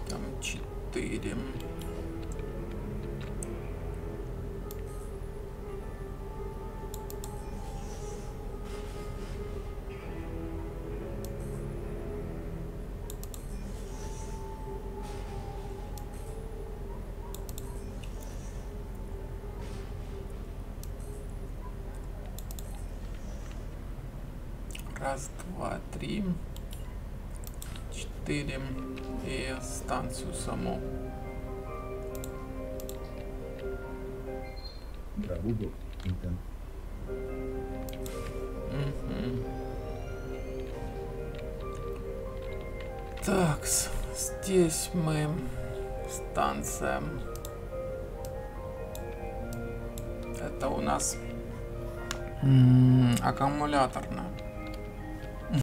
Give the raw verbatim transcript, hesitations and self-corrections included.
Там четыре. Раз, два, три, четыре и станцию саму. Да, в угол. Угу. Так, здесь мы станция. Это у нас м-м, аккумуляторная.